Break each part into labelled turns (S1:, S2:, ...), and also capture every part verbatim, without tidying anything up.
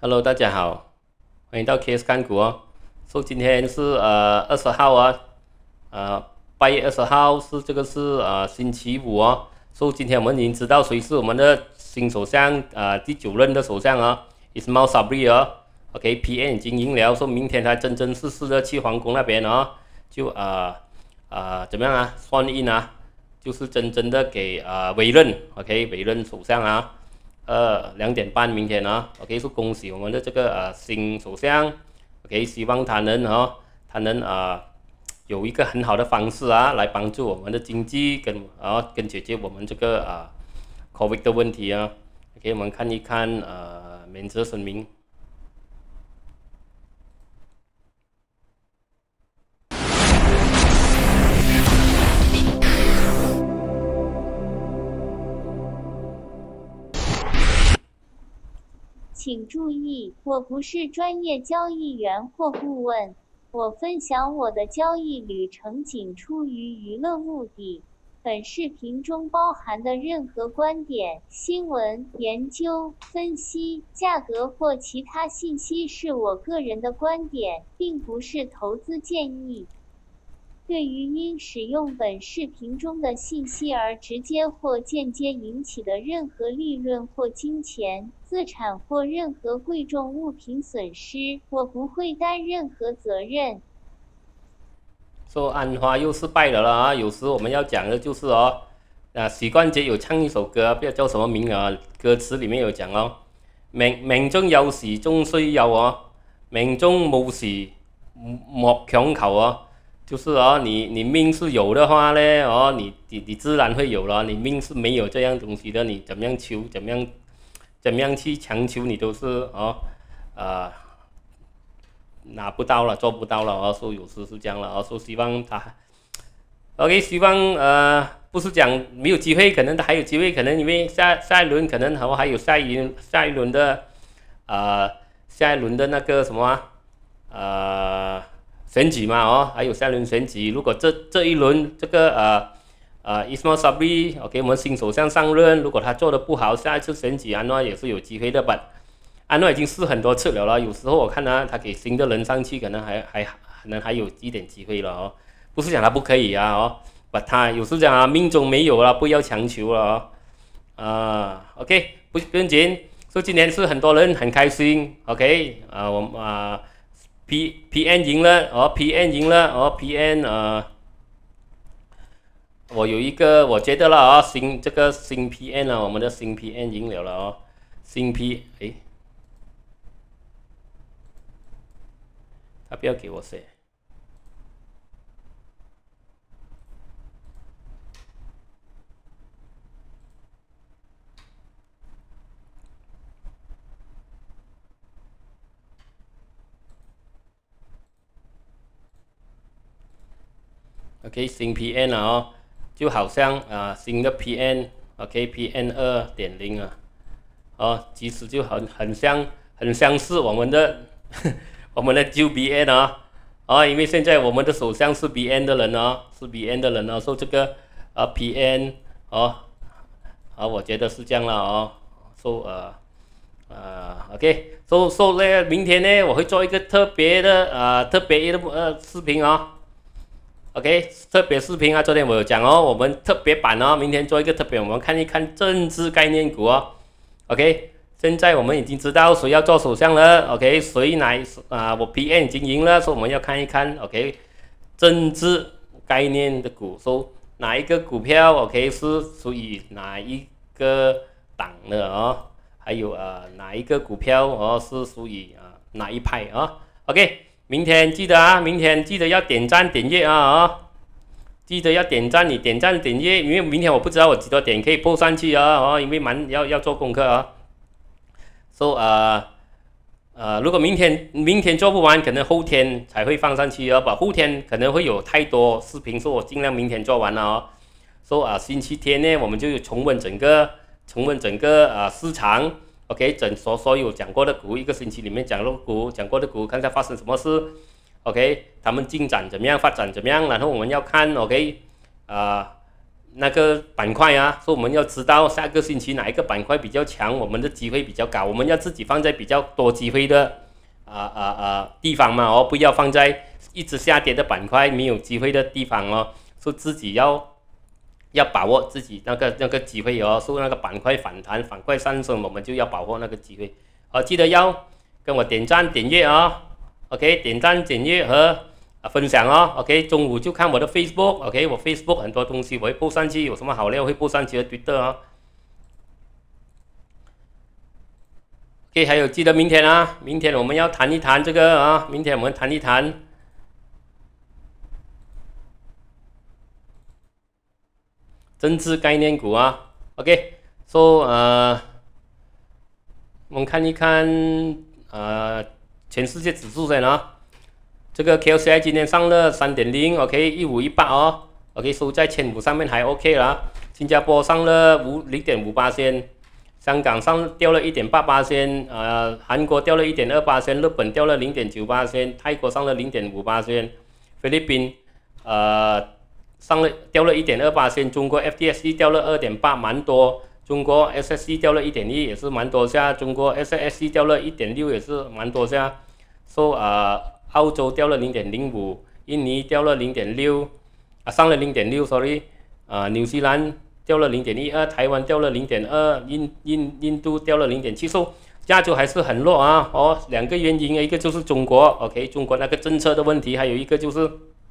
S1: Hello，大家好，欢迎到 K S 看股哦。说、so, 今天是呃二十号啊，呃八月二十号是这个是呃星期五哦。说、so, 今天我们已经知道谁是我们的新首相，呃第九任的首相啊 ，Ismail Sabri 哦。OK，P N 已经赢了，说、so, 明天他真真实实的去皇宫那边哦，就呃呃怎么样啊，算印啊，就是真正的给呃委任 ，OK 委任首相啊。呃，两点半明天啊 ，OK，是恭喜我们的这个呃新首相 ，OK， 希望他能哦，他能啊、呃、有一个很好的方式啊，来帮助我们的经济跟啊跟解决我们这个啊 COVID 的问题啊。OK， 我们看一看呃免责声明。
S2: 请注意，我不是专业交易员或顾问，我分享我的交易旅程仅出于娱乐目的。本视频中包含的任何观点、新闻、研究、分析、价格或其他信息是我个人的观点，并不是投资建议。对于因使用本视频中的信息而直接或间接引起的任何利润或金钱、资产或任何贵重物品损失，我不会担任何责任。
S1: 说、so, 安花又失败了啦啊！有时我们要讲的就是哦，啊许冠杰有唱一首歌，不知道叫什么名啊，歌词里面有讲哦，命命中有時終須有哦，命中無時莫強求哦。就是哦，你你命是有的话呢，哦，你你你自然会有了。你命是没有这样东西的，你怎么样求，怎么样怎么样去强求，你都是哦，呃，拿不到了，做不到了哦。说、so, 有时是这样了哦。说、so, 希望他 ，OK， 希望呃，不是讲没有机会，可能他还有机会，可能因为下下一轮可能还还有下一轮下一轮的呃下一轮的那个什么啊呃。选举嘛哦，还有下轮选举。如果这这一轮这个呃呃 Ismail Sabri OK 我们新首相上任，如果他做的不好，下一次选举安诺也是有机会的吧。安诺已经试很多次了了，有时候我看他他给新的人上去，可能还还可能还有一点机会了哦。不是讲他不可以啊哦，把他有时讲啊命中没有了，不要强求了哦。啊 OK 不不用紧，说今年是很多人很开心 OK 啊我们啊。P P N 赢了哦 ，P N 赢了哦 ，P N 呃，我有一个我觉得了啊、哦，新这个新 P N 啊，我们的新 P N 赢了了哦，新 P 诶，他不要给我写。OK 新 P N 啊哦，就好像啊、呃、新的 P N OK P N 二点零啊，哦其实就很很像很相似我们的我们的旧 B N 啊哦，因为现在我们的首相是 B N 的人哦，是 B N 的人哦，说、so, 这个啊 P N 哦啊我觉得是这样了哦，说、so, 呃呃 OK 说说呢明天呢我会做一个特别的呃特别的呃视频哦。OK， 特别视频啊，昨天我有讲哦，我们特别版哦，明天做一个特别，我们看一看政治概念股哦。OK， 现在我们已经知道谁要做首相了。OK， 谁哪啊？我 P N 已经赢了，所以我们要看一看 OK， 政治概念的股，说哪一个股票 OK 是属于哪一个党的哦？还有呃哪一个股票哦是属于啊、呃、哪一派啊、哦、？OK。明天记得啊，明天记得要点赞点阅啊啊、哦！记得要点赞，你点赞点阅，因为明天我不知道我几多点可以 po 上去啊哦，因为蛮要要做功课啊。So 呃呃，如果明天明天做不完，可能后天才会放上去哦。把后天可能会有太多视频，说我尽量明天做完了哦。So 啊、呃，星期天呢，我们就重温整个重温整个啊、呃、市场。OK， 整所所有讲过的股，一个星期里面讲过股讲过的股，看看发生什么事。OK， 他们进展怎么样，发展怎么样，然后我们要看 OK， 啊、呃， 那个板块啊，所以我们要知道下个星期哪一个板块比较强，我们的机会比较高，我们要自己放在比较多机会的啊啊啊地方嘛哦，不要放在一直下跌的板块没有机会的地方哦，所以自己要要把握自己那个那个机会哦，所以那个板块反弹、板块上升，我们就要把握那个机会。好，记得要跟我点赞、点阅啊、哦、，OK， 点赞、点阅和。分享哦 ，OK， 中午就看我的 Facebook，OK， 我 Facebook 很多东西我会播上去，有什么好料会播上去的 Twitter 哦。OK， 还有记得明天啊，明天我们要谈一谈这个啊，明天我们谈一谈政治概念股啊 ，OK，So 呃，我们看一看呃全世界指数先啊。这个 K L C I 今天上了 三点零 ，OK， 一五一八哦 ，OK， 收在千五上面还 OK 啦。新加坡上了五 零点五八仙，香港上掉了一点八八仙，呃，韩国掉了一点二八仙，日本掉了零点九八仙，泰国上了零点五八仙，菲律宾呃上了掉了一点二八仙，中国 F T S E 掉了二点八，蛮多。中国 S S E 掉了一点一，也是蛮多下。中国 S S E 掉了一点六，也是蛮多下。So 呃。澳洲掉了零点零五，印尼掉了零点六，啊上了零点六 ，sorry， 啊纽西兰掉了零点一二，台湾掉了零点二，印印印度掉了零点七，所以亚洲还是很弱啊。哦，两个原因，一个就是中国 ，OK， 中国那个政策的问题，还有一个就是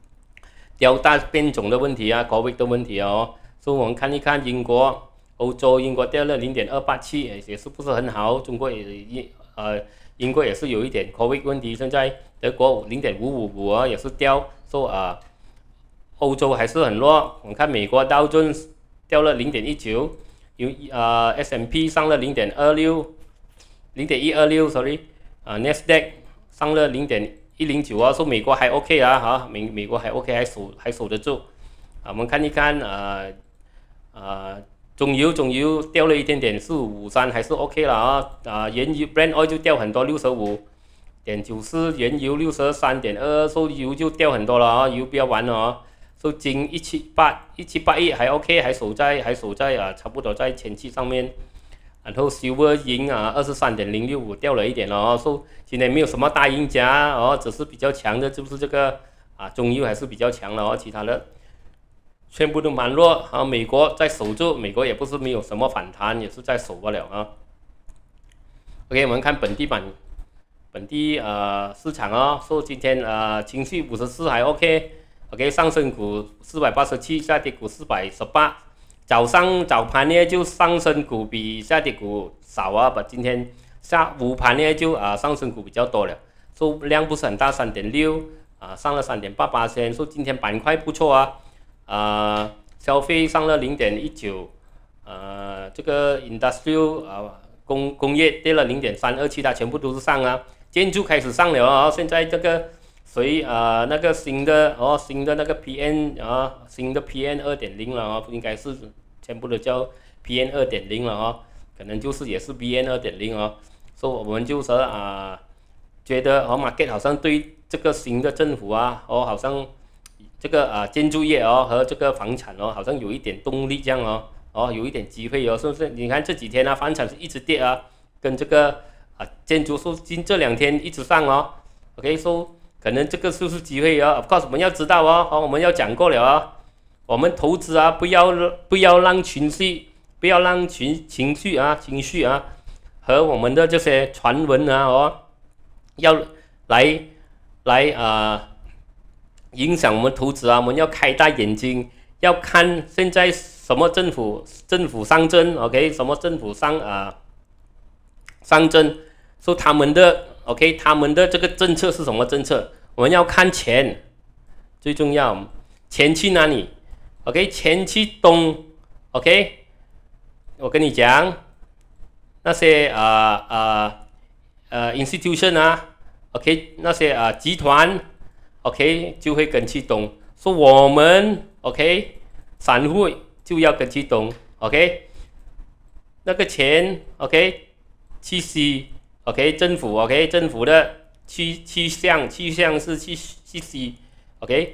S1: delta大变种的问题啊 ，COVID 的问题哦。所以我们看一看英国、欧洲，英国掉了零点二八七，也是不是很好，中国也呃。英国也是有一点 COVID 问题，现在德国零点五五五啊也是掉，说啊，欧洲还是很弱。我们看美国道琼斯掉了零点一九，有啊 S and P 上了零点二六，零点一二六 ，sorry， 啊 Nasdaq 上了零点一零九啊，说美国还 OK 啊，哈，美美国还 OK， 还守还守得住。啊，我们看一看啊啊。中油中油掉了一点点，四五五三还是 OK 了啊啊，原油 Brent oil 就掉很多，六十五点九四，原油六十三点二，收油就掉很多了啊，油不要玩了啊，收金一七八一七八一还 OK， 还守在还守在啊，差不多在前期上面，然后 silver 银啊二十三点零六五掉了一点了啊，收今天没有什么大赢家哦，只是比较强的就是这个啊中油还是比较强了哦，其他的。全部都蛮弱啊！美国在守住，美国也不是没有什么反弹，也是在守不了啊。OK， 我们看本地版，本地呃市场哦，说今天呃情绪五十四还 OK，OK， 上升股四百八十七，下跌股四百十八。早上早盘呢就上升股比下跌股少啊，把今天下午盘呢就啊、呃、上升股比较多了，说量不是很大，三点六啊上了三点八八先，说今天板块不错啊。啊、呃，消费上了零点一九，呃，这个 industrial 啊、呃、工工业跌了零点三二，其他全部都是上啊。建筑开始上了啊、哦，现在这个谁啊、呃、那个新的哦新的那个 P N 啊新的 P N 二点零了啊、哦，应该是全部都叫 P N 二点零了啊、哦，可能就是也是 B N 二点零啊，所以我们就是啊、呃、觉得哦 market 好像对这个新的政府啊哦好像。这个啊建筑业哦和这个房产哦，好像有一点动力这样哦，哦有一点机会哦，是不是？你看这几天啊，房产是一直跌啊，跟这个啊建筑说近这两天一直上哦 ，OK， 说可能这个是不是机会哦 ？Of course， 我们要知道哦，哦我们要讲过了啊，我们投资啊不要不要让情绪不要让情情绪啊情绪啊和我们的这些传闻啊哦要来来啊。呃影响我们投资啊，我们要开大眼睛，要看现在什么政府政府上阵 ，OK， 什么政府上啊上阵，说他们的 OK， 他们的这个政策是什么政策？我们要看钱，最重要，钱去哪里 ？OK， 钱去东 ，OK， 我跟你讲，那些啊啊呃 institution 啊 ，OK， 那些啊集团。OK 就会跟去东，说我们 OK 散户就要跟去东 OK 那个钱 OK 去吸 OK 政府 OK 政府的去去向去向是去去吸 OK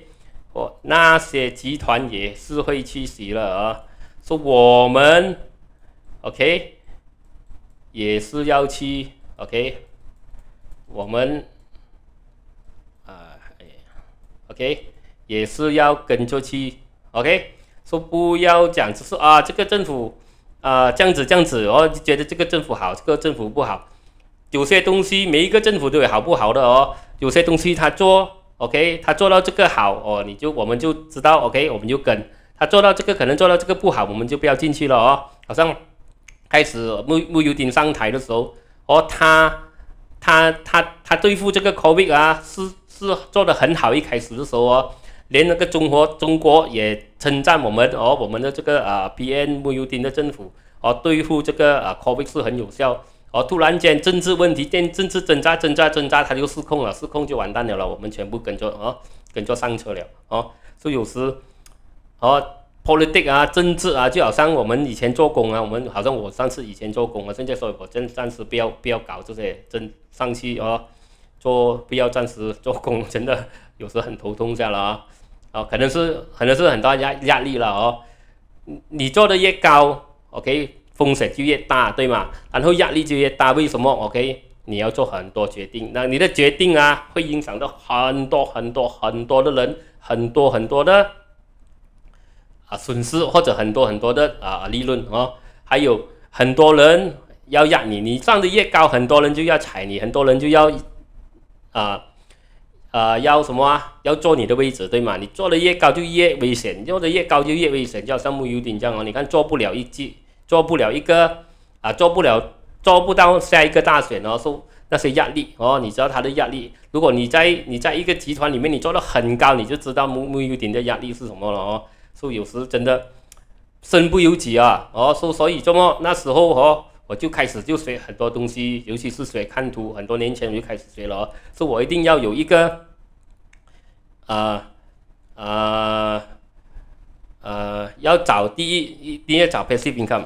S1: 哦，那些集团也是会去洗了啊，说我们 OK 也是要去 OK， 我们啊、呃、OK 也是要跟着去 OK， 说不要讲只是啊这个政府啊、呃、这样子这样子哦，觉得这个政府好，这个政府不好。有些东西每一个政府都有好不好的哦，有些东西他做 OK， 他做到这个好哦，你就我们就知道 OK， 我们就跟他做到这个可能做到这个不好，我们就不要进去了哦。好像开始穆穆尤丁上台的时候，哦，他他他他对付这个 COVID 啊，是是做得很好。一开始的时候哦，连那个中国中国也称赞我们哦，我们的这个啊 P N 穆尤丁的政府哦，对付这个啊 COVID 是很有效。哦，突然间政治问题，政政治挣扎挣扎挣扎，他就失控了，失控就完蛋了了，我们全部跟着哦，跟着上车了哦。所以有时哦 ，politics 啊，政治啊，就好像我们以前做工啊，我们好像我上次以前做工啊，现在说我暂暂时不要不要搞这些，真上去哦，做不要暂时做工，真的有时很头痛下了啊，哦，可能是可能是很大压压力了哦，你做的越高 ，OK。风险就越大，对吗？然后压力就越大，为什么 ？OK， 你要做很多决定，那你的决定啊，会影响到很多很多很多的人，很多很多的啊损失，或者很多很多的啊利润哦，还有很多人要压你，你上的越高，很多人就要踩你，很多人就要啊啊要什么啊？要坐你的位置，对吗？你坐的越高就越危险，坐的越高就越危险，就好像穆尤丁这样哦，你看做不了一季。做不了一个啊，做不了，做不到下一个大选哦，受那些压力哦，你知道他的压力。如果你在你在一个集团里面，你做得很高，你就知道穆穆尤丁的压力是什么了哦。所以有时真的身不由己啊，哦，所所以这么那时候哦，我就开始就学很多东西，尤其是学看图，很多年前我就开始学了哦。所以我一定要有一个啊啊呃，要找第一一定要找 passive income。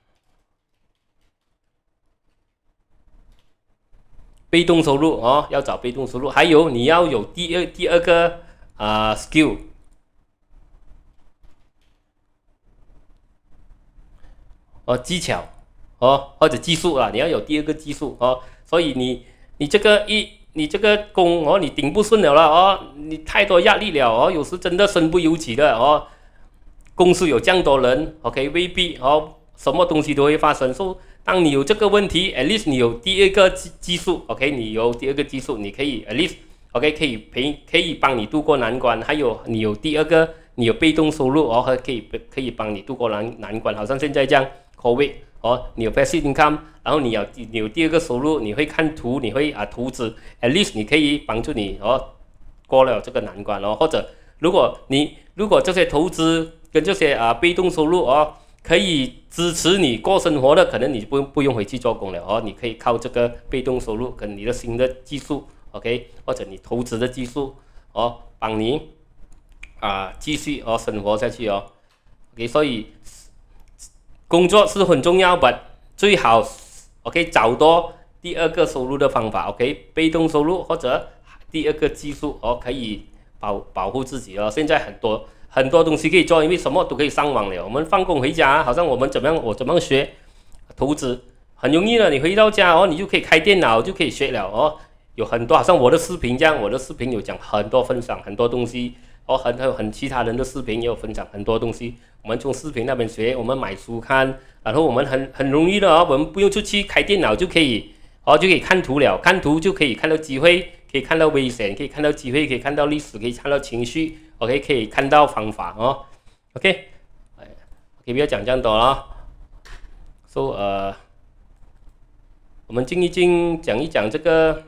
S1: 被动收入哦，要找被动收入，还有你要有第二第二个啊、呃、skill 哦技巧哦或者技术啊，你要有第二个技术哦，所以你你这个一你这个工哦你顶不顺了了哦，你太多压力了哦，有时真的身不由己的哦，公司有这样多人 ，OK 未必哦，什么东西都会发生，所以当你有这个问题 ，at least 你有第二个技技术 ，OK， 你有第二个技术，你可以 at least OK 可以陪可以帮你度过难关。还有你有第二个，你有被动收入哦，和可以可以帮你度过难难关。好像现在这样 ，COVID 哦，你有 passive income， 然后你有你有第二个收入，你会看图，你会啊投资 ，at least 你可以帮助你哦过了这个难关哦。或者如果你如果这些投资跟这些啊被动收入哦。可以支持你过生活的，可能你不不用回去做工了哦，你可以靠这个被动收入跟你的新的技术 ，OK， 或者你投资的技术哦，帮你啊继续哦生活下去哦 ，OK， 所以工作是很重要，but 最好 OK 找到第二个收入的方法 ，OK， 被动收入或者第二个技术哦，可以保保护自己哦。现在很多。很多东西可以做，因为什么都可以上网了。我们放工回家，好像我们怎么样，我怎么样学投资，很容易的。你回到家哦，你就可以开电脑，就可以学了哦。有很多，好像我的视频这样，我的视频有讲很多分享很多东西哦，很很很其他人的视频也有分享很多东西。我们从视频那边学，我们买书看，然后我们很很容易的哦，我们不用出去开电脑就可以哦，就可以看图了，看图就可以看到机会，可以看到危险，可以看到机会，可以看到历史，可以看到情绪。OK， 可以看到方法哦。OK， OK， 不要讲这样多了。So 呃，我们静一静，讲一讲这个。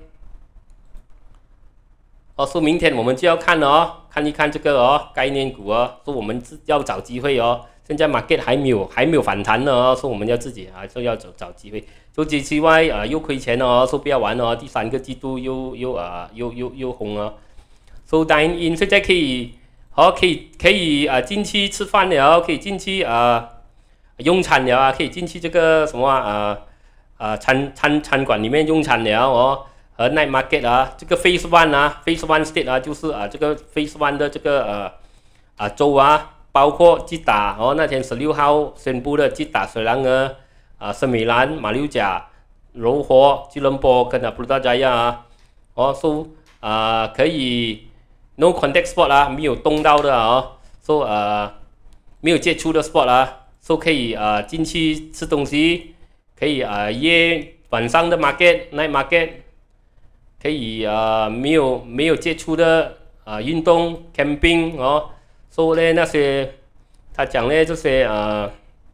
S1: 哦，说明天我们就要看哦，看一看这个哦，概念股哦，说我们要找机会哦。现在 market 还没有还没有反弹呢哦，说我们要自己啊，说要找找机会。说 G C Y 啊又亏钱哦，说不要玩哦，第三个季度又又啊又又又红了。So dine in 现在可以。好，可以可以啊，进去吃饭了，可以进去啊用餐了啊，可以进去这个什么啊啊餐餐餐馆里面用餐了哦，和 night market 啊，这个 phase one 啊 ，phase one state 啊，就是啊这个 phase one 的这个呃啊州啊，包括吉打哦，那天十六号宣布的吉打、水兰尔、啊森美兰、马六甲、柔佛、吉隆坡跟啊布鲁达加亚啊，哦，so 啊可以 no contact sport 啊，没有动到的哦，so 啊没有接触的 sport 啊，so 可以啊进去吃东西，可以啊夜晚上的 market night market。可以啊、呃，没有没有接触的啊、呃、运动 camping 哦，所以呢那些他讲呢这些啊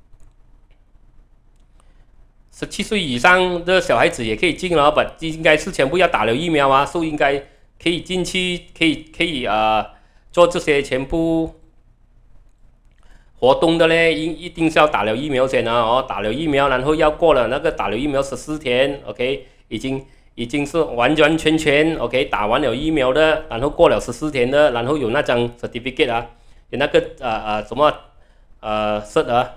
S1: 十七岁以上的小孩子也可以进了，吧应该是全部要打了疫苗啊，所以应该可以进去，可以可以啊、呃、做这些全部活动的呢，一一定是要打了疫苗先啊哦，打了疫苗，然后要过了那个打了疫苗十四天 ，OK 已经。已经是完完全全 OK 打完了疫苗的，然后过了十四天的，然后有那张 certificate 啊，有那个啊啊、呃、什么呃 cert 啊，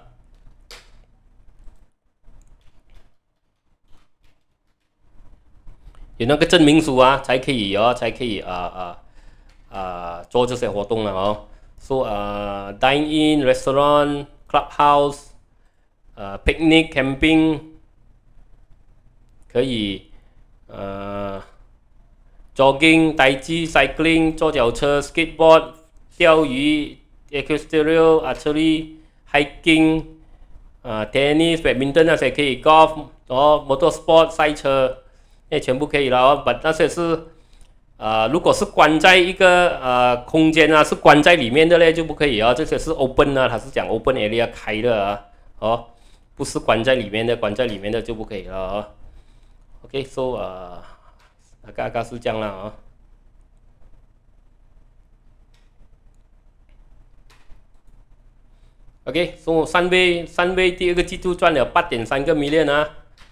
S1: 有那个证明书啊，才可以哦，才可以啊啊啊做这些活动了哦。So 呃、uh, dine in restaurant clubhouse 呃、uh, picnic camping 可以呃。jogging、呆机、cycling、坐脚车、skateboard、钓鱼、equestrian、archery、hiking、啊 tennis、badminton 那些可以 golf 哦 motorsport 赛车，那全部可以了哦。把那些是啊、呃，如果是关在一个呃空间啊，是关在里面的嘞就不可以啊。这些是 open 啊，它是讲 open area 开的啊，哦，不是关在里面的，关在里面的就不可以了哦。OK，so 啊。大概是这样了啊。OK， 所以三位三位第二个季度赚了八点三个 million 啊。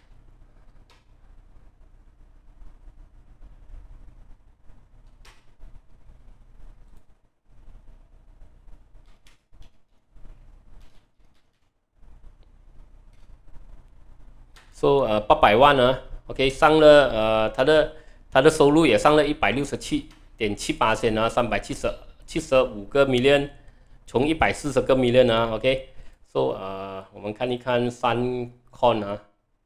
S1: 说、so, 呃八百万呢 ，OK 上了呃他的他的收入也上了一百六十七点七八千啊，三百七十七十五个 million， 从一百四十个 million 啊 ，OK，so 呃我们看一看三 con 啊。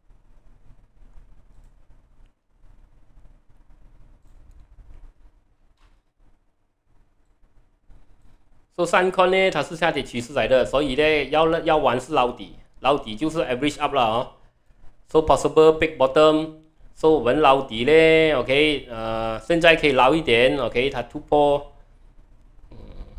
S1: 说三 con 呢，它是下跌趋势来的，所以呢要要玩是捞底，捞底就是 average up 了哦。So possible big bottom， so 我们捞底嘞 ，OK， 呃，现在可以捞一点 ，OK， 它突破，嗯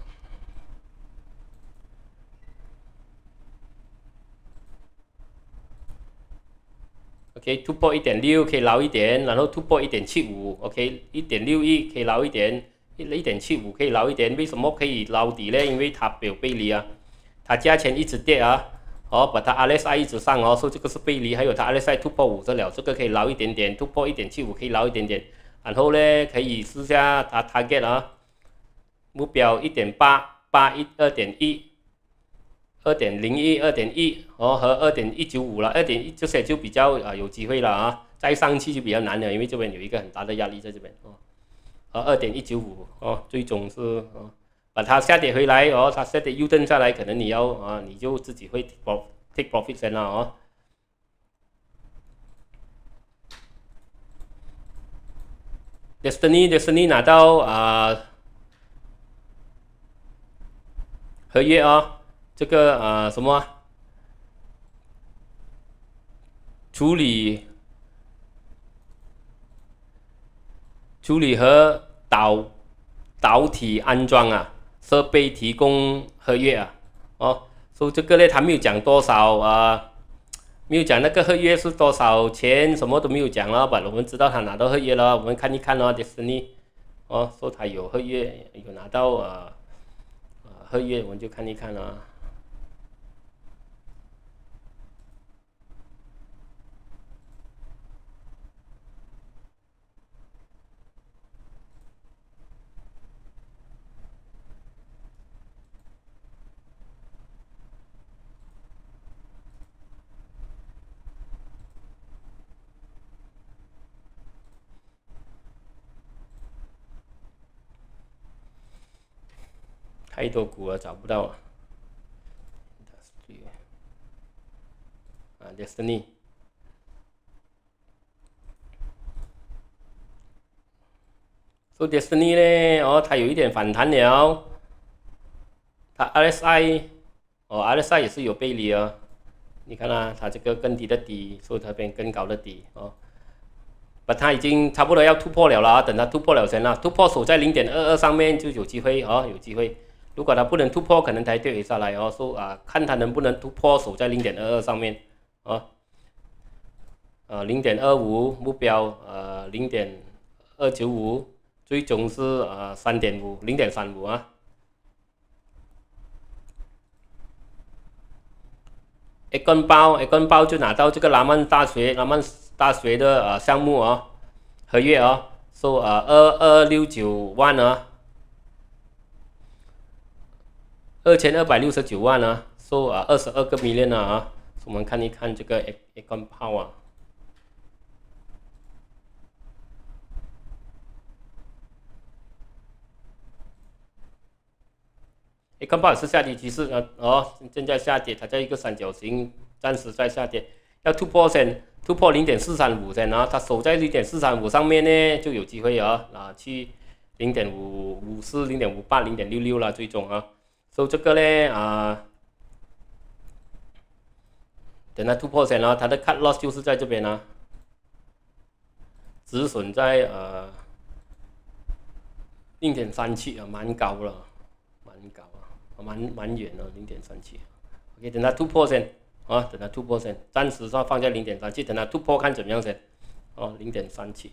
S1: ，OK， 突破一点六可以捞一点，然后突破一点七五 ，OK， 一点六一可以捞一点，一点七五可以捞一点，为什么可以捞底呢？因为它有背离啊，它价钱一直跌啊。哦，把它 R S I 一直上哦，所以这个是背离，还有它 R S I 突破五这了，这个可以捞一点点，突破一点七五可以捞一点点，然后呢可以试下它 target 啊，目标一点八八一二点一二点零一二点一哦和二点一九五了，二点一这些就比较啊、呃、有机会了啊，再上去就比较难了，因为这边有一个很大的压力在这边哦，和二点一九五哦，最终是哦。把它下跌回来哦，它下跌 U turn 下来，可能你要啊，你就自己会 take profit 先了哦。Destiny Destiny 拿到啊合约哦，这个啊什么处理处理和导导体安装啊。设备提供合约啊，哦，所以这个呢，他没有讲多少啊、呃，没有讲那个合约是多少钱，什么都没有讲了吧？我们知道他拿到合约了，我们看一看哦 ，Destiny， 哦，说他有合约，有拿到啊、呃，合约，我们就看一看啊。 太多股了，找不到啊。啊 ，Destiny。So Destiny 呢，哦，它有一点反弹了，它 R S I， 哦 ，R S I 也是有背离啊。你看啊，它这个更低的底，所以这边更高的底哦。把它已经差不多要突破了啦，等它突破了先啦，突破守在零点二二上面就有机会哦，有机会。如果它不能突破，可能才跌下来哦。说啊，看它能不能突破守在零点二二上面哦。呃，零点二五目标，呃，零点二九五，最终是呃三点五，零点三五啊。一根包，一根包就拿到这个南曼大学，南曼大学的呃项目哦，合约哦，说呃二二六九万啊，二千二百六十九万啊，说啊二十二个 million 啊，我们看一看这个一一根包啊。一根包也是下跌趋势啊，哦，正在下跌，它在一个三角形，暂时在下跌，要突破先，突破零点四三五先啊，它守在零点四三五上面呢，就有机会啊，啊去零点五五四、零点五八、零点六六了，最终啊，所以这个呢啊，等它突破先啊，它的 cut loss 就是在这边啊，止损在呃零点三七啊，蛮高了，蛮高。蛮蛮远了，零点三七。OK， 等它突破先，啊，等它突破先，暂时说放在零点三七，等它突破看怎么样先，哦，零点三七，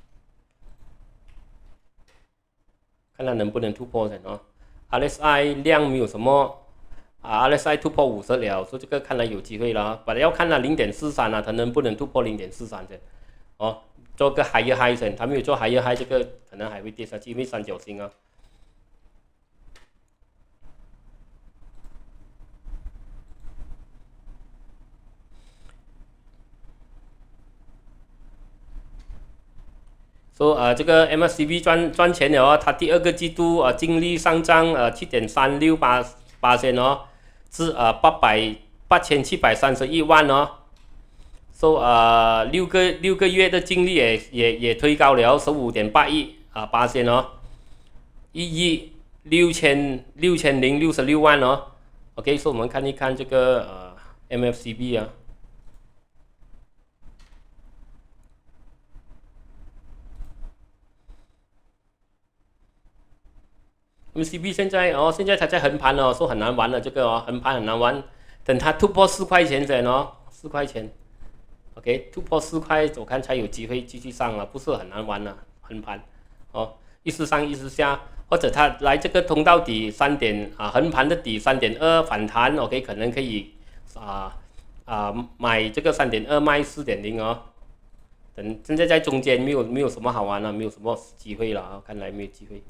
S1: 看它能不能突破先哦。R S I 量没有什么，啊 ，R S I 突破五十了，所以这个看来有机会了，本来要看它零点四三啊，它能不能突破零点四三先，哦，做个 higher high 先，它没有做 higher high， 这个可能还会跌下去，因为三角形啊。说、so, 呃这个 M A C D 赚赚钱了哦，它第二个季度呃净利上涨呃七点三六八八千哦，至呃八百八千七百三十一万哦。说、so, 呃六个六个月的净利也也也推高了十五点八亿啊八千哦，一亿六千六千零六十六万哦。OK， 所以我们看一看这个呃 M F C B 啊。M C B 现在哦，现在它在横盘哦，说很难玩了，这个哦，横盘很难玩。等它突破四块钱先哦，四块钱 ，OK， 突破四块，我看才有机会继续上了，不是很难玩了，横盘哦，一时上一时下，或者它来这个通道底三点啊，横盘的底三点二反弹 ，OK， 可能可以啊啊买这个三点二卖四点零哦。等现在在中间没有没有什么好玩了，没有什么机会了啊，看来没有机会。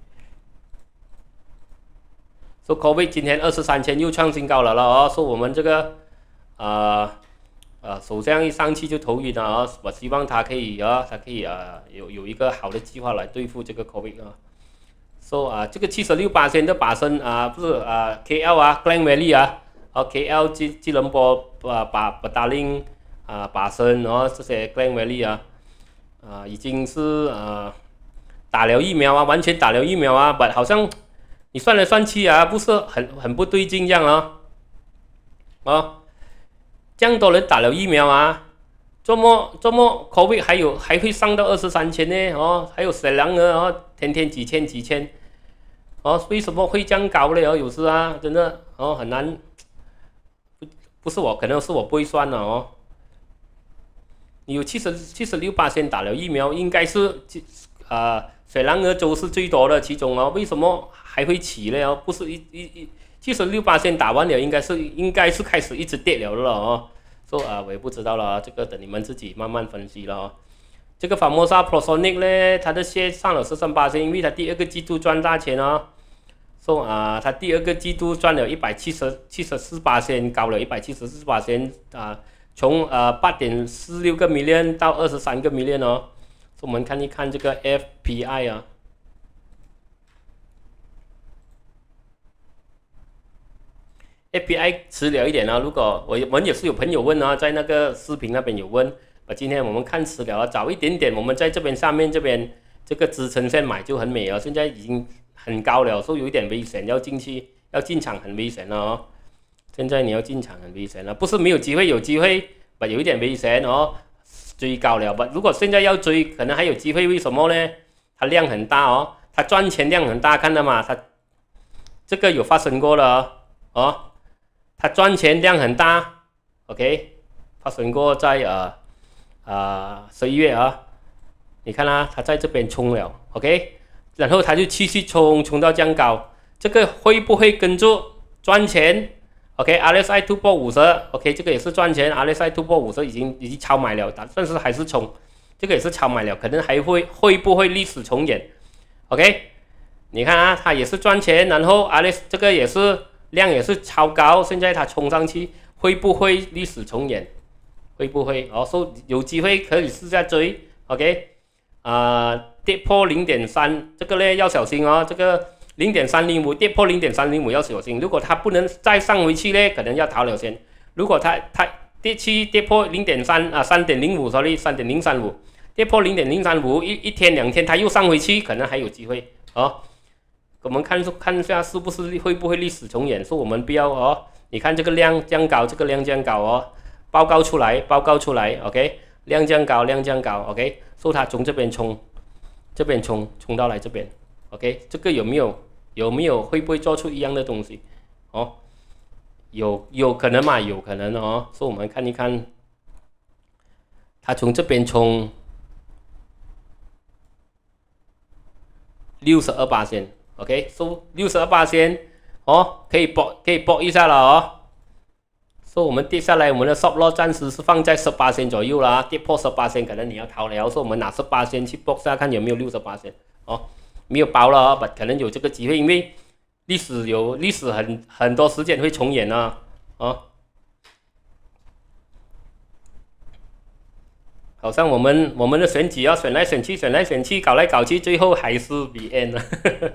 S1: 说 COVID 今天二十三千又创新高了了哦，说我们这个呃呃首相一上去就头晕了啊，我希望他可以啊，他可以啊有有一个好的计划来对付这个 COVID 啊。说啊这个七十六巴仙的巴生啊不是啊 K L 啊 Klang Valley 啊，哦 K L 吉吉隆坡啊巴巴达林啊巴生哦这些 Klang Valley 啊啊已经是啊打了疫苗啊，完全打了疫苗啊，但好像。你算来算去啊，不是很很不对劲这样啊，哦，这样多人打了疫苗啊，怎么怎么 COVID 还有还会上到二十三千呢？哦，还有沈良呢，哦，天天几千几千，哦，为什么会这样高呢？哦，有时啊，真的哦很难，不不是我，可能是我不会算了哦。你有七十七十六巴仙打了疫苗，应该是啊，水兰莪州是最多的其中哦，为什么？还会起呢哦，不是一一一七十六巴仙打完了，应该是应该是开始一直跌了了哦。说、so, 啊，我也不知道了，这个等你们自己慢慢分析了哦。这个 Famosa Prosonic 呢，它的线上了十三巴仙，因为它第二个季度赚大钱哦。说、so, 啊，它第二个季度赚了一百七十七十四巴仙，高了一百七十四巴仙啊，从呃八点四六个 million 到二十三个 million 哦。所以我们看一看这个 F P I 啊。 A P I 迟了一点啊。如果我我们也是有朋友问啊，在那个视频那边有问，啊，今天我们看迟了啊，早一点点，我们在这边上面这边这个支撑线买就很美啊。现在已经很高了，所以有一点危险，要进去要进场很危险了哦。现在你要进场很危险了，不是没有机会，有机会，不有一点危险哦。追高了不？如果现在要追，可能还有机会，为什么呢？它量很大哦，它赚钱量很大，看到吗？它这个有发生过了哦，它赚钱量很大 ，OK， 发生过在呃呃十一月啊，你看啊，它在这边冲了 ，OK， 然后它就继续冲，冲到这样高，这个会不会跟住赚钱？ OK，R S I 突破五十 ，OK， 这个也是赚钱。R S I 突破五十已经已经超买了，但是还是冲，这个也是超买了，可能还会会不会历史重演 ？OK， 你看啊，它也是赚钱，然后 R S 这个也是量也是超高，现在它冲上去，会不会历史重演？会不会？哦，说有机会可以试下追 ，OK， 啊、呃，跌破零点三，这个呢要小心哦，这个。零点三零五跌破零点三零五要小心，如果它不能再上回去呢，可能要逃了先。如果它它跌去跌破零点三啊三点零五 ，sorry 三点零三五，跌破零点零三五一一天两天它又上回去，可能还有机会哦。我们看看一下是不是会不会历史重演，说我们不要哦。你看这个量降高，这个量降高哦，报告出来报告出来 ，OK， 量降高量降高 ，OK， 说它从这边冲，这边冲冲到来这边 ，OK， 这个有没有？有没有会不会做出一样的东西？哦，有有可能嘛？有可能哦。所以我们看一看，它从这边冲六十二八仙 ，OK， so 六十二八仙哦，可以搏可以搏一下了哦。所以我们跌下来，我们的 stop loss 暂时是放在十八仙左右啦，跌破十八仙可能你要逃了，所以我们拿十八仙去搏下看有没有六十八仙哦。没有包了啊，可能有这个机会，因为历史有历史很很多时间会重演啊，哦，好像我们我们的选举要选来选去，选来选去，搞来搞去，最后还是 B N 了，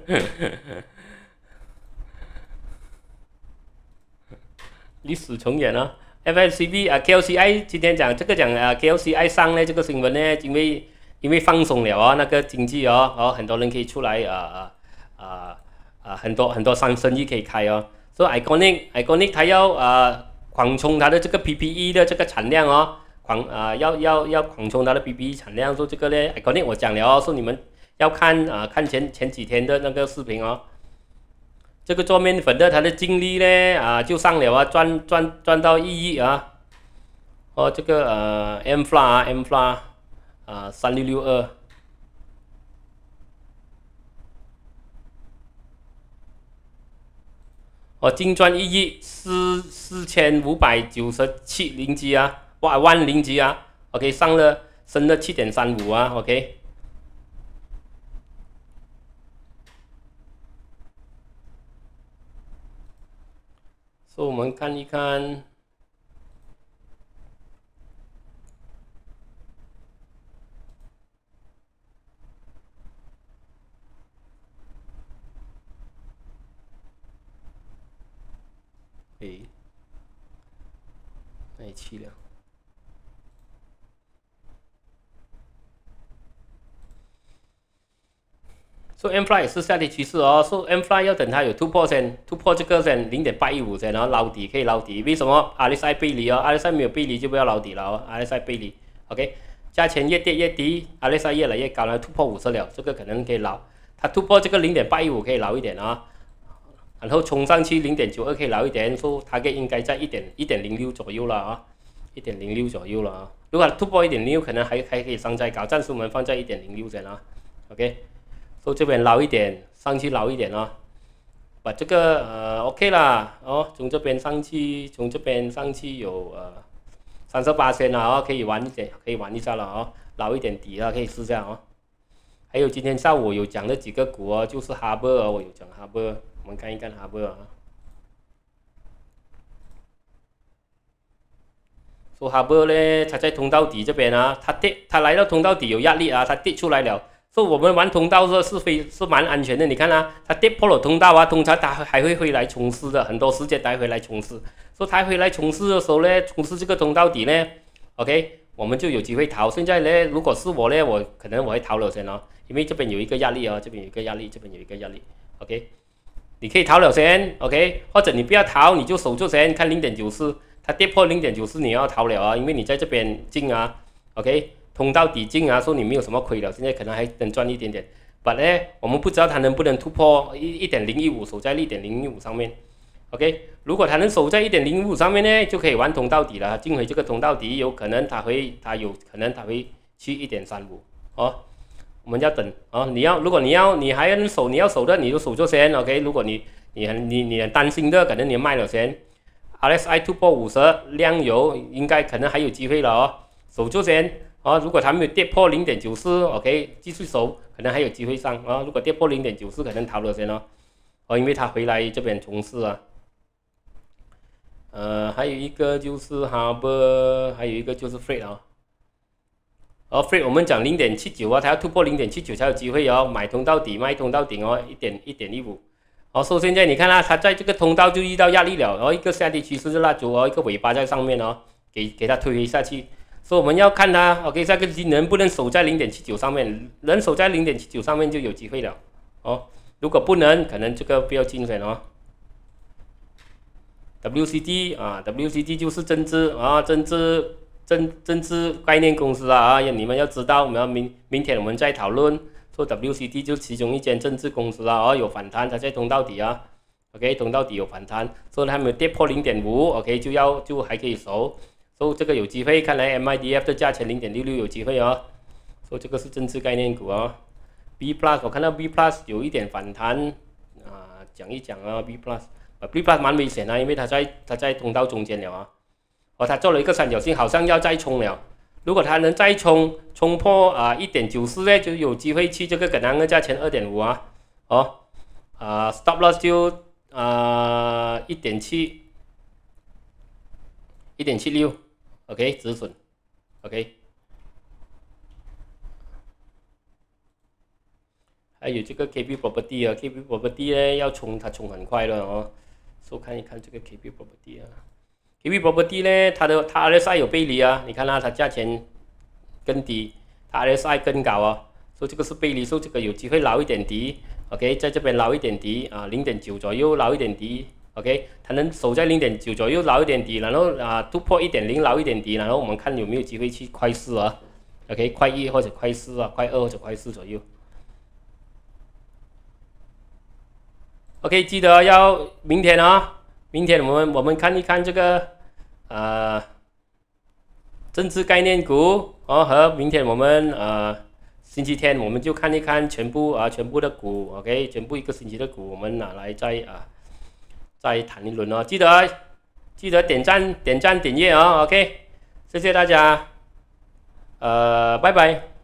S1: 历史重演啊 ，F N C B 啊 ，K L C I 今天讲这个讲啊 ，K L C I 上呢这个新闻呢，因为。因为放松了啊，那个经济哦，哦，很多人可以出来啊啊啊啊，很多很多商生意可以开哦。所以 Iconic Iconic 它要啊扩充它的这个 P P E 的这个产量哦，扩啊要要要扩充它的 P P E 产量。说这个呢 Iconic 我讲了哦，说你们要看啊看前前几天的那个视频哦。这个做面粉的它的净利呢啊就上了啊，赚赚赚到一亿啊。哦，这个呃 M F L A M F L A。啊，三六六二，我净赚一亿四四千五百九十七零级啊，哇万零级啊 ，OK 上了升了七点三五啊 ，OK， 所以我们看一看。诶，那也去了。所以 M F L A 也是下跌趋势哦，所以 M F L A 要等它有突破先，突破这个先零点八一五先，然后捞底可以捞底。为什么 R S I 背离哦 ？R S I 没有背离就不要捞底了哦 ，R S I 背离 ，OK， 价钱越跌越低 ，R S I 越来越高了，突破五十了，这个可能可以捞。它突破这个零点八一五可以捞一点啊。然后冲上去零点九二可以捞一点，说它应该在一点一点零六左右了啊，一点零六左右了啊。如果突破一点零六，可能还还可以上再高，暂时我们放在一点零六先啊。OK， 说这边捞一点，上去捞一点啊，把这个呃 OK 啦哦，从这边上去，从这边上去有呃三十八仙了啊，可以玩一点，可以玩一下了啊，捞一点底啊，可以试下啊。还有今天下午有讲的几个股啊，就是 Harbor 啊，我有讲 Harbor。我们看一看哈不啊，说哈不呢，它在通道底这边啊，它跌，它来到通道底有压力啊，它跌出来了， 所以我们玩通道是是非是蛮安全的。你看啊，它跌破了通道啊，通常它还会回来冲刺的，很多时间它回来冲刺。所以它回来冲刺的时候呢，冲刺这个通道底呢 ，OK， 我们就有机会逃。现在呢，如果是我呢，我可能我会逃了先哦，因为这边有一个压力啊、哦，这边有一个压力，这边有一个压力 ，OK， 你可以逃了先 ，OK， 或者你不要逃，你就守住先，看零点九四，它跌破零点九四，你要逃了啊，因为你在这边进啊 ，OK。通道底进啊，说你没有什么亏了，现在可能还能赚一点点。但呢，我们不知道它能不能突破一一点零一五，守在一点零一五上面。OK， 如果它能守在一点零一五上面呢，就可以玩通道底了。进回这个通道底，有可能它会，它有可能它会去一点三五哦。我们要等哦。你要，如果你要，你还能守，你要守的你就守住先。OK， 如果你你很你你很担心的，可能你卖了先。R S I 突破五十，量有应该可能还有机会了哦，守住先。哦，如果它没有跌破零点九四 ，OK， 继续守，可能还有机会上啊、哦。如果跌破零点九四，可能逃了先哦。哦，因为它回来这边冲刺啊。呃，还有一个就是 Harbor， 还有一个就是 Freight 啊。哦 ，Freight 我们讲零点七九啊，它要突破零点七九才有机会哦。买通到底，卖通到顶哦，一点一点一五。哦，所以现在你看啊，它在这个通道就遇到压力了，然后一个下跌趋势的蜡烛哦，一个尾巴在上面哦，给给它推下去。所以我们要看它 ，OK， 这个金能不能守在零点七九上面？能守在零点七九上面就有机会了哦。如果不能，可能这个不要进选哦。W C D 啊 ，W C D 就是政治啊，政治政政治概念公司啊，你们要知道，我们要明明天我们再讨论。说 W C D 就其中一间政治公司啊，哦，有反弹，它在通道底啊 ，OK， 通道底有反弹，所以它没有跌破零点五 ，OK， 就要就还可以守。所以这个有机会，看来 M I D F 的价钱 零点六六 有机会哦。所以这个是政治概念股哦。B Plus 我看到 B Plus 有一点反弹啊，讲一讲啊 B Plus， 啊 B Plus 蛮危险的，因为它在它在通道中间了啊。哦，它做了一个三角形，好像要再冲了。如果它能再冲冲破啊 一点九四 呢，就有机会去这个跟那个价钱 二点五 啊。哦，啊 Stop Loss 就啊 一点七 一点七六。OK， 止损 ，OK， 还有这个 K B Property 啊 ，K B Property 呢要冲，它冲很快了哦。所以看一看这个 K B Property 啊 ，K B Property 呢，它的它 R S I 有背离啊，你看啊，它价钱更低，它 R S I 更高啊，所以这个是背离，所以这个有机会捞一点底 ，OK， 在这边捞一点底啊， 零点九 左右捞一点底。OK， 它能守在 零点九 左右捞一点底，然后啊突破 一点零 捞一点底，然后我们看有没有机会去快四啊 ，OK， 快一或者快四啊，快二或者快四左右。OK， 记得要明天啊，明天我们我们看一看这个呃政治概念股哦，和明天我们呃星期天我们就看一看全部啊全部的股 ，OK， 全部一个星期的股我们拿来再啊。再谈一轮哦，记得记得点赞、点赞、点阅哦 ，OK， 谢谢大家，呃，拜拜。